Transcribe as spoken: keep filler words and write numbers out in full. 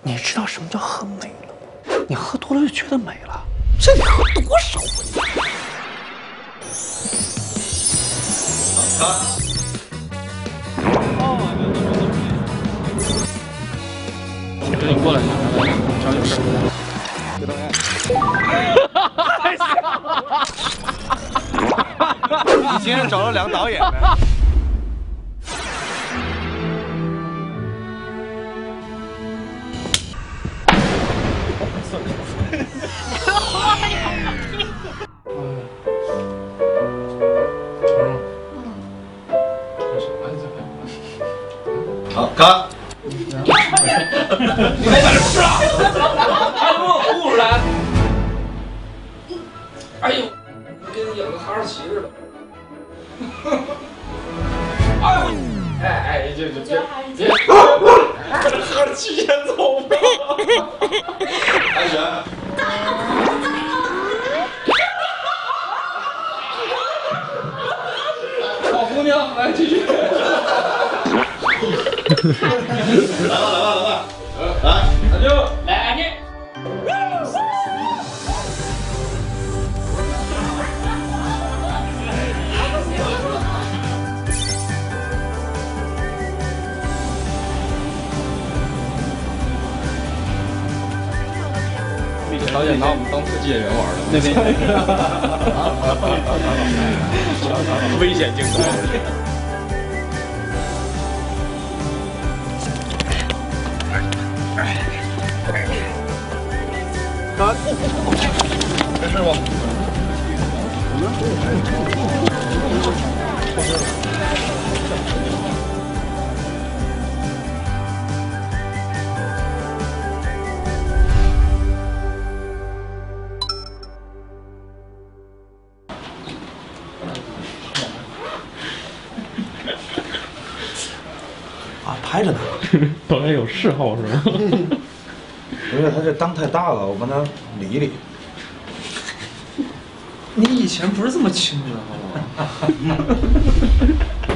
你知道什么叫喝美了？你喝多了就觉得美了，这得喝多少啊？ 啊！ 哥，你过来，找有事。 别动你今天找了两个导演呗？好，看。你没本事啊！ 还给我吐出来！哎呦，跟你演个哈士奇似的。哎呦，哎哎，这这别别，哈士奇先走吧。 安全。 好姑娘，来继续。 来吧来吧来吧，来， 安静，来安静。 导演拿我们当特技演员玩的， 那边危险镜头。 啊，没事吧？ 啊，拍着呢。 导演有嗜好是吗？ 不是，他这裆太大了，我帮他理理。 你以前不是这么轻的好吗？